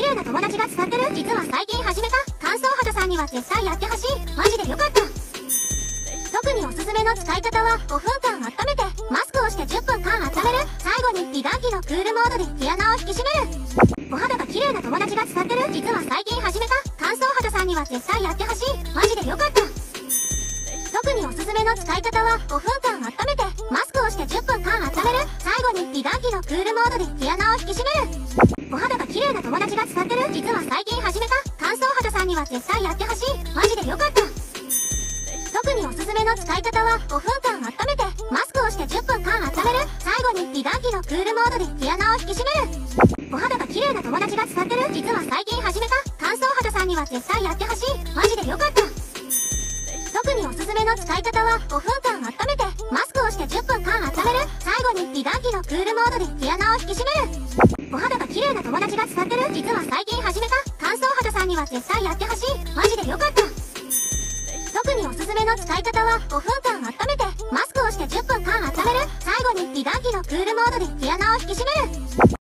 麗な友達が使ってる。実は最近始めた乾燥肌さんには絶対やってほしい。マジでよかった。特におすすめの使い方は5分間温めてマスクをして10分間温める。最後に美顔器のクールモードで毛穴を引き締める。お肌が綺麗な友達が使ってる。実は最近始めた乾燥肌さんには絶対やってほしい。マジでよかった。特におすすめの使い方は5分間温めてマスクをして10分間温める。最後に美顔器のクールモードで毛穴を引き締める。お肌が綺麗な友達が使ってる。実は最近始めた乾燥肌さんには絶対やってほしい。マジでよかった。特におすすめの使い方は5分間温めてマスクをして10分間温める。最後に美顔器のクールモードで毛穴を引き締める。お肌が綺麗な友達が使ってる。実は最近始めた乾燥肌さんには絶対やってほしい。マジでよかった。特におすすめの使い方は5分間温めてマスクをして10分間温める。最後に美顔器のクールモードで毛穴を引き締める。お肌が綺麗な友達が使ってる。実は最近始めた乾燥肌さんには絶対やってほしい。マジでよかった。特におすすめの使い方は5分間温めてマスクをして10分間温める。最後に美顔器のクールモードで毛穴を引き締める。